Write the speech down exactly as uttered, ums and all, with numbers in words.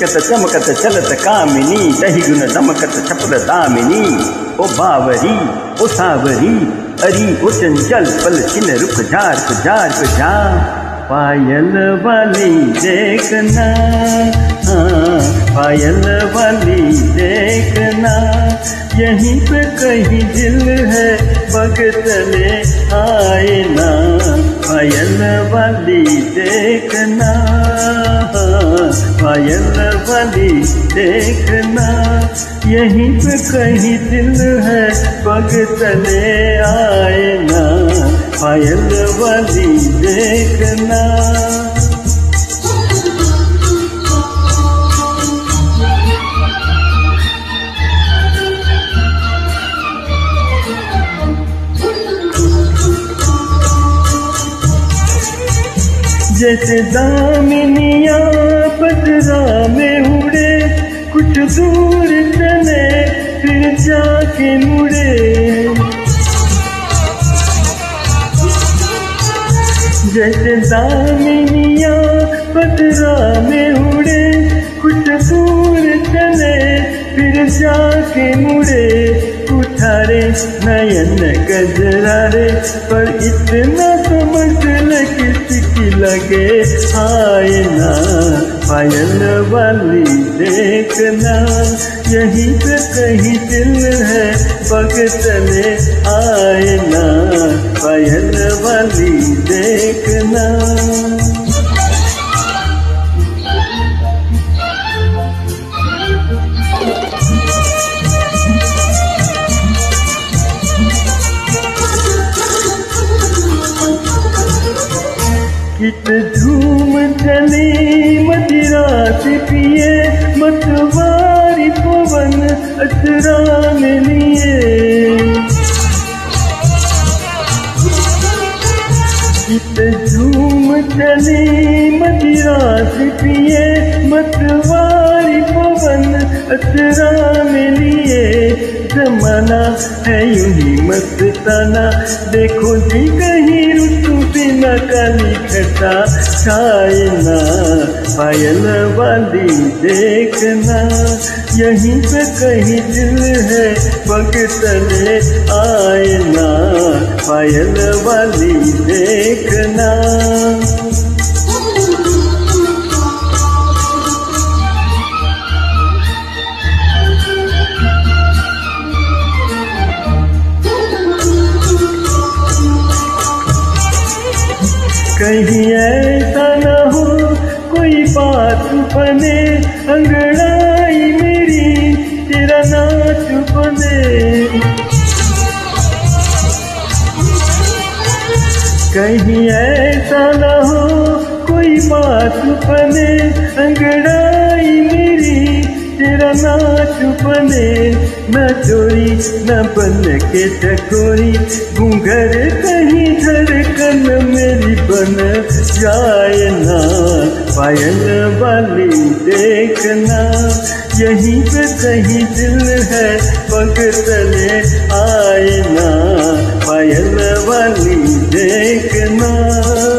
चकत चमकत चलत कामिनी, दही गुण दमकत छपद दामिनी। ओ बावरी ओ सावरी अरी ओ चंचल पल छिन रुक जार को जार को जा। पायल वाली देखना, हाँ पायल वाली देखना, यहीं पे कहीं दिल है बगतले आए ना। पायल वाली देखना, पायल वाली देखना, यहीं पे कहीं दिल है बगतले आए ना। पायल वाली देखना। जैसे दामिनिया बदरा में उड़े, कुछ दूर चले फिर जाके मुड़े। जैसे दामिनिया बदरा में उड़े, कुछ दूर चले फिर जाके मुड़े। उठारे नयन गजरारे पर इतना समझ ल किसकी लगे आए ना। पायल वाली देखना, यहीं पे कहीं दिल है बगतले आए ना। पायल वाली देखना। कित झूम चली मदिरा से पिए, मतवारी पवन अचरा में लिए। कित झूम चली मदिरा से पिए, मतवारी पवन अचरा में लिए। जमाना है यूं ही मस्ताना, देखो जी कहीं ऋतु बिना काली घटा छाए ना। पायल वाली देखना, यहीं पे कहीं दिल है बगतले आए ना। पायल वाली देखना। कहीं ऐसा न हो कोई बात बने, अंगड़ाई मेरी तेरा नाच बने। कहीं ऐसा न हो कोई बात बने, अंगड़ाई मेरी तेरा नाच बने। न चोरी न बन के टकोरी, घूंघर कहीं धड़कन मेरी बन जाए ना। पायल वाली देखना, यहीं पे कहीं दिल है बगतले आए ना। पायल वाली देखना।